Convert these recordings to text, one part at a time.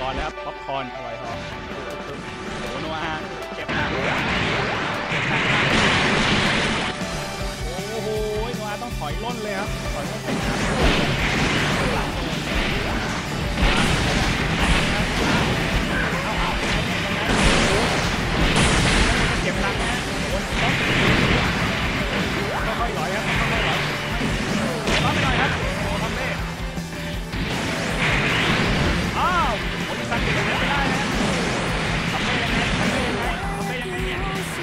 ก่อนแล้วครับป๊อปคอร์นอร่อยทองโอ้โหนัวเก็บหนักโอ้โหนัวต้องถอยล่นเลยครับถอยล่นไปน้ำเก็บหนักนะโอ้ยค่อยๆหน่อยครับค่อยๆหน่อยร้อนไปหน่อยครับโอ้ทำได้อ้าวโอ้ยสั่งเก็บแบบนี้ไม่ได้นะทำได้ยังไงเนี่ย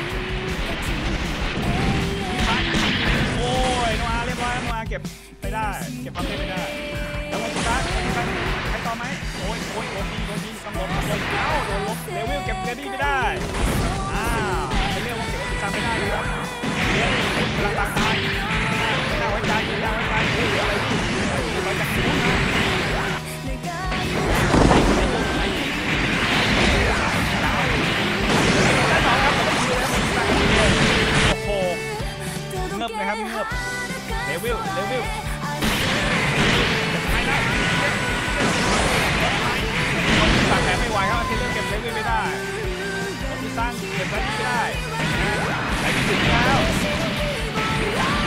โอ้ยนัวเรียบร้อยนัวเก็บไปได้เก็บทำได้ไม่ได้แล้ววันสุดท้ายใครต่อไหมโอ้ยโดนยิงต้องลบเอ้าโดนลบเลเวลเก็บเกรดี้ไม่ได้อ้าวเรียกว่าเก็บทำไม่ได้เลยครับเรียกพลังตาตายน่าไว้ใจอะไรนี่ไปจากนู้นนะโอ้โหเงือบเลยครับเงือบเลเวลไม่ได้สั่งแต่ไม่ไหวครับที่เล่นเก็บเลเวลไม่ได้ที่สร้างเก็บไว้ไม่ได้ไปที่สุดแล้ว